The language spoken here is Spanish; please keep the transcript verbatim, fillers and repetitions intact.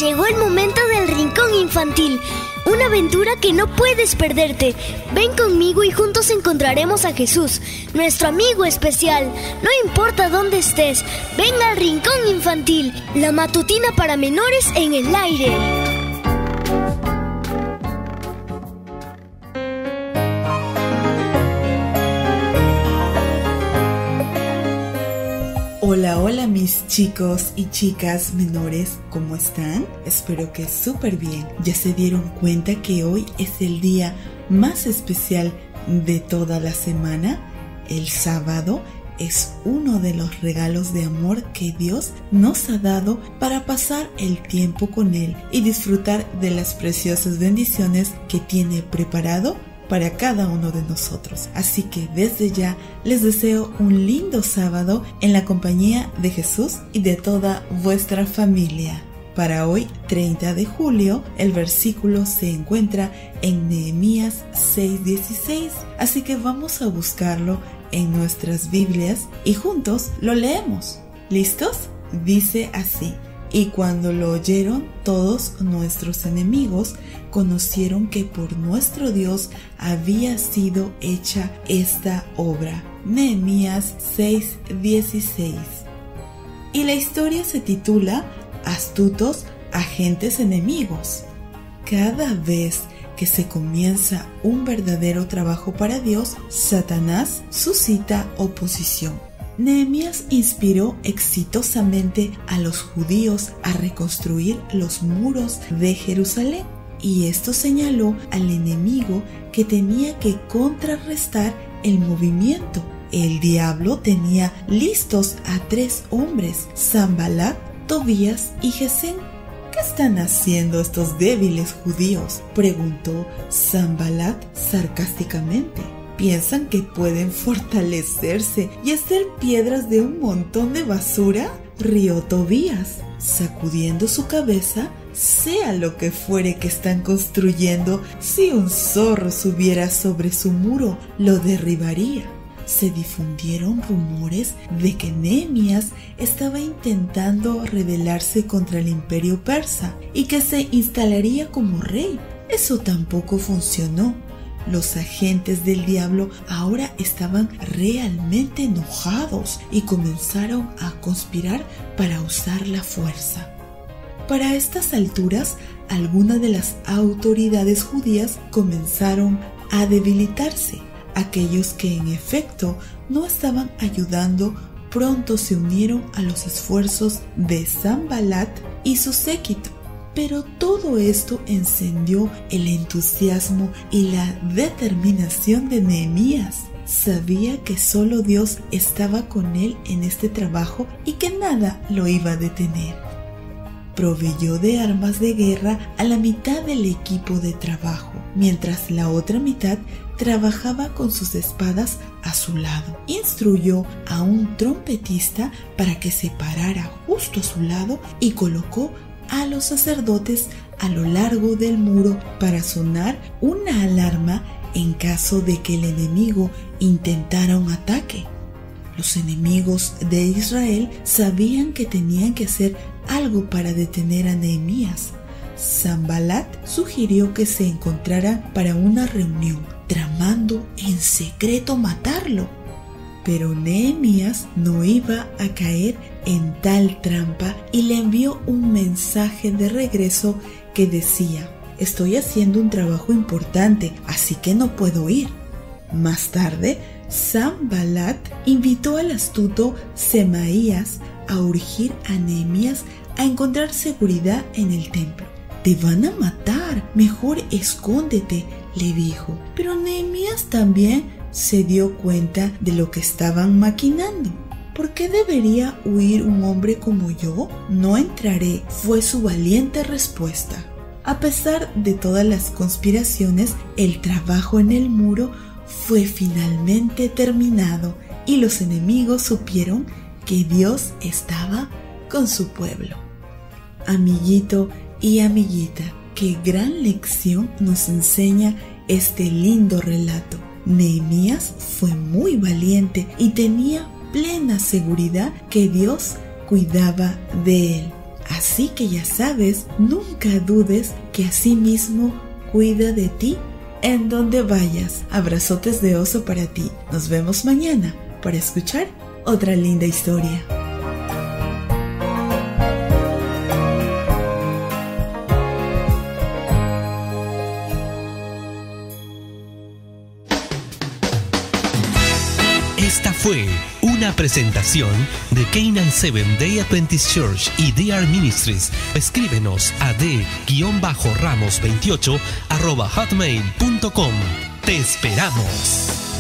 Llegó el momento del Rincón Infantil, una aventura que no puedes perderte. Ven conmigo y juntos encontraremos a Jesús, nuestro amigo especial. No importa dónde estés, ven al Rincón Infantil, la matutina para menores en el aire. Hola, hola mis chicos y chicas menores, ¿cómo están? Espero que súper bien. ¿Ya se dieron cuenta que hoy es el día más especial de toda la semana? El sábado es uno de los regalos de amor que Dios nos ha dado para pasar el tiempo con Él y disfrutar de las preciosas bendiciones que tiene preparado para cada uno de nosotros. Así que desde ya les deseo un lindo sábado en la compañía de Jesús y de toda vuestra familia. Para hoy, treinta de julio, el versículo se encuentra en Nehemías seis dieciséis, así que vamos a buscarlo en nuestras Biblias y juntos lo leemos. ¿Listos? Dice así: y cuando lo oyeron todos nuestros enemigos, conocieron que por nuestro Dios había sido hecha esta obra. Nehemías seis dieciséis. Y la historia se titula Astutos agentes enemigos. Cada vez que se comienza un verdadero trabajo para Dios, Satanás suscita oposición. Nehemías inspiró exitosamente a los judíos a reconstruir los muros de Jerusalén, y esto señaló al enemigo que tenía que contrarrestar el movimiento. El diablo tenía listos a tres hombres, Sanbalat, Tobías y Gesem. ¿Qué están haciendo estos débiles judíos?, preguntó Sanbalat sarcásticamente. ¿Piensan que pueden fortalecerse y hacer piedras de un montón de basura?, rió Tobías, sacudiendo su cabeza. Sea lo que fuere que están construyendo, si un zorro subiera sobre su muro, lo derribaría. Se difundieron rumores de que Nehemías estaba intentando rebelarse contra el imperio persa y que se instalaría como rey. Eso tampoco funcionó. Los agentes del diablo ahora estaban realmente enojados y comenzaron a conspirar para usar la fuerza. Para estas alturas, algunas de las autoridades judías comenzaron a debilitarse. Aquellos que en efecto no estaban ayudando pronto se unieron a los esfuerzos de Sanbalat y su séquito. Pero todo esto encendió el entusiasmo y la determinación de Nehemías. Sabía que solo Dios estaba con él en este trabajo y que nada lo iba a detener. Proveyó de armas de guerra a la mitad del equipo de trabajo, mientras la otra mitad trabajaba con sus espadas a su lado. Instruyó a un trompetista para que se parara justo a su lado y colocó a los sacerdotes a lo largo del muro para sonar una alarma en caso de que el enemigo intentara un ataque. Los enemigos de Israel sabían que tenían que hacer algo para detener a Nehemías. Sanbalat sugirió que se encontraran para una reunión, tramando en secreto matarlo. Pero Nehemías no iba a caer en tal trampa y le envió un mensaje de regreso que decía: estoy haciendo un trabajo importante, así que no puedo ir. Más tarde, Sanbalat invitó al astuto Semaías a urgir a Nehemías a encontrar seguridad en el templo. Te van a matar, mejor escóndete, le dijo. Pero Nehemías también se dio cuenta de lo que estaban maquinando. ¿Por qué debería huir un hombre como yo? No entraré, fue su valiente respuesta. A pesar de todas las conspiraciones, el trabajo en el muro fue finalmente terminado y los enemigos supieron que Dios estaba con su pueblo. Amiguito y amiguita, qué gran lección nos enseña este lindo relato. Nehemías fue muy valiente y tenía plena seguridad que Dios cuidaba de él. Así que ya sabes, nunca dudes que así mismo cuida de ti en donde vayas. Abrazotes de oso para ti. Nos vemos mañana para escuchar otra linda historia. Esta fue una presentación de Canaan Seventh Day Adventist Church y D R Ministries. Escríbenos a d ramos veintiocho arroba hotmail punto com. Te esperamos.